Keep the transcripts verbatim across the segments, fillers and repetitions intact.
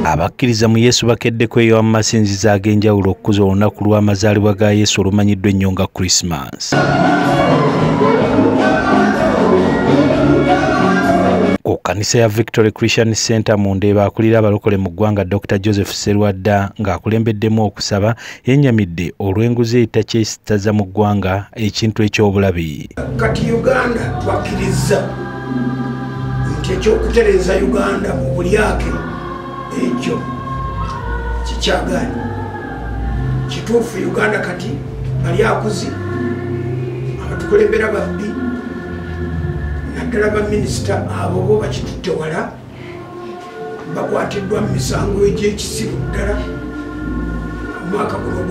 Abakkiriza mu Yesu bakedde kweyowa mu masinzizo ag'enjawulo okukuza olunaku lw'amazaalibwa ga Yesu olumanyiddwa ennyo nga Christmas. Ku kkanisa ya Victory Christian Center mundeeba akulira abalokole mu ggwanga Doctor Joseph Serwadda ng'akulembeddemu okusaba yennyamidde olw'enguzi eyitakyesittaza mu ggwanga ekintu eky'obulabi. Kati Uganda twakkiriza nti ekyokutereeza Uganda mu bulyake ekyo kikyagaanyi. Kituufu Uganda kati balyakuzi abatukulembera babbi naddala baminisita abo bo bakitutte wala bakwatiddwa mu misango egy'ekisiru ddala. Omwaka guno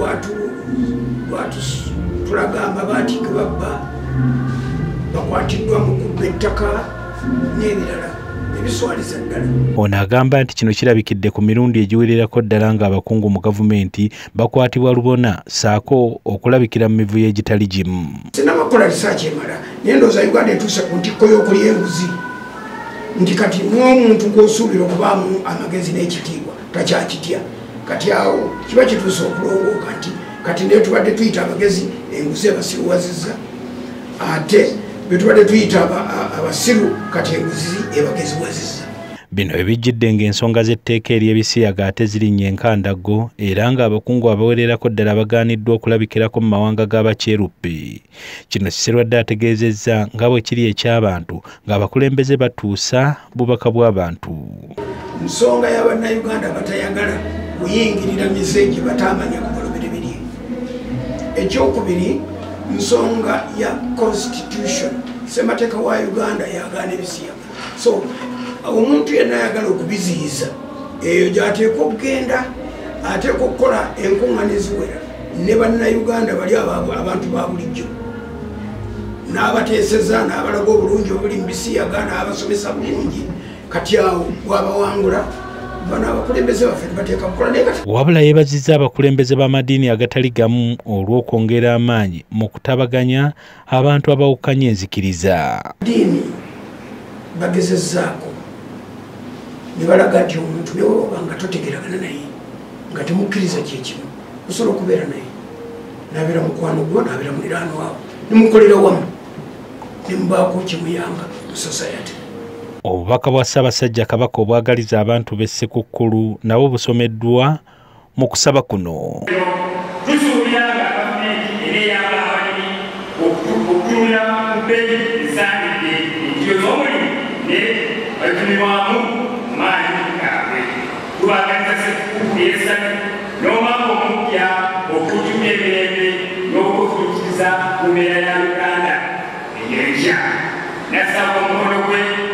gwatulagamba baati ge babba bakwatiddwa mu kubba ettaka n'ebirala ebiswaliza ddala. Ono agamba nti kino kirabikidde ku mirundi egiwererako ddala ng'abakungu mu gavumenti bakwatibwa lubona saako okulabikira mu mivuyo egitali gimu. Sinamakola risaaki emala naye ndowooza Uganda etuuse ku ntikko y'okulya enguzi nti kati n'omuntu gw'osuubira okubaamu amagezi n'ekitiibwa takyakitya. Kati awo kiba kituuse okulongooka nti kati naye tubadde tuyita amagezi enguzi ebasiruwazizza ate bwe tubadde tuyita abasiru kati enguzi ebageziwazizza. Bino ebijjidde ng'ensonga z'etteeka ery'ebisiyaga ate zirinnye enkandago era ng'abakungu abawererako ddala bagaaniddwa okulabikirako mu mawanga g'abakyeruppe. Kino Serwadda ategeezezza nga bwe kiri eky'abantu ng'abakulembeze batuusa bubaka bw'abantu. Nsonga y'Abannayuganda batayagala kuyingirira mize batamanya ku baloberebiri. Ekyokubiri nsonga ya constitution ssemateeka wa Uganda yagaana ebisiyaga. So omuntu yenna ayagala okubiziyiza eyo gy'ateekwa okugenda ateekwa okukola enkuŋŋaana eziwera ne bannayuganda bali abantu ba bulijjo n'abateeseza n'abalaga obulungi obuli mu bisiyaga n'abasomesa bulungi. Kati awo bw'abawangula bano abakulembeze baffe bateeka kukola naye kati. Wabula yeebazizza abakulembeze b'amadiini agatali gamu olw'okwongera amaanyi mu kutabaganya abantu abawukanya enzikiriza. Diini bagezezzaako ne balaga nti omuntu ne woba nga totegeragana naye nga temukkiriza kyekimu osobola okubeera naye n'abeera mukwano gwo n'abeera muliraano waabo ne mukolera wamu ne mubaako kimuyamba mu society. Obubaka bwa Ssaabasajja Kabaka obwagaliza abantu b'e Sekukulu nabo busomeddwa mu kusaba kuno. Tusuubira nga gavumenti eneeyamba abalimi okutunula ku bbeeyi esaanidde entiro z'omulimu ne batumibwamu maanyi gaabwe. Tubagaliza Sekukulu y'esatu n'omwaka omupya okututumya emirembe n'okutuukiriza mu mbeera ya Uganda ey'enkya. Nasaba omukono gwe